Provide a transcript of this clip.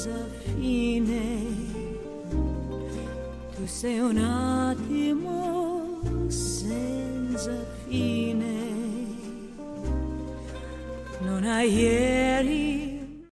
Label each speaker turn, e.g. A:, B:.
A: senza fine. Tu sei un attimo senza fine. Non hai ieri